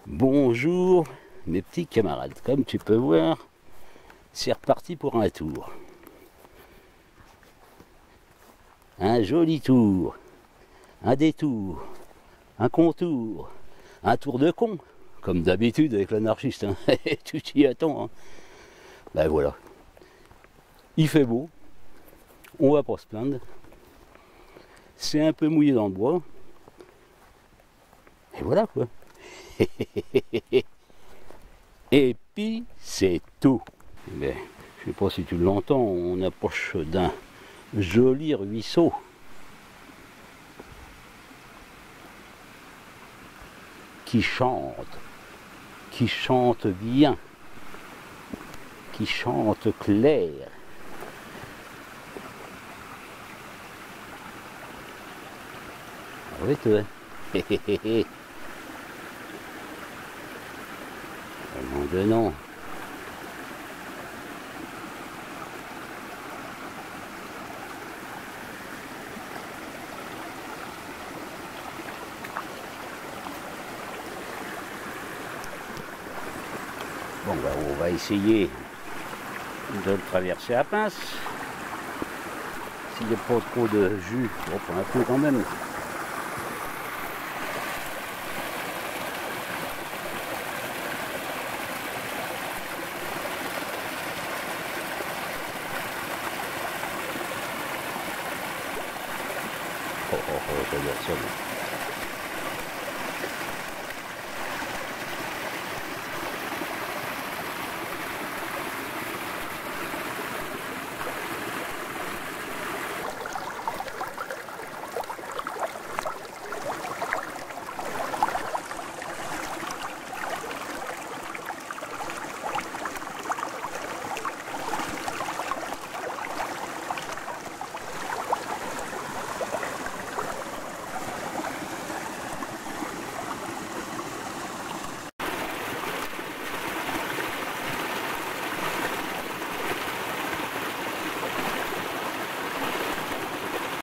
Bonjour mes petits camarades, comme tu peux voir, c'est reparti pour un tour. Un joli tour, un détour, un contour, un tour de con, comme d'habitude avec l'anarchiste, hein. Tu t'y attends, hein. Ben voilà, il fait beau, on va pas se plaindre, c'est un peu mouillé dans le bois, et voilà quoi. Et puis c'est tout. Mais, je sais pas si tu l'entends, on approche d'un joli ruisseau. Qui chante bien, qui chante clair. Ah oui, toi. Nom de nom. Bon, ben, on va essayer de le traverser à pince. S'il n'y a pas trop de jus, on prend un peu quand même. Oh, ça doit être ça.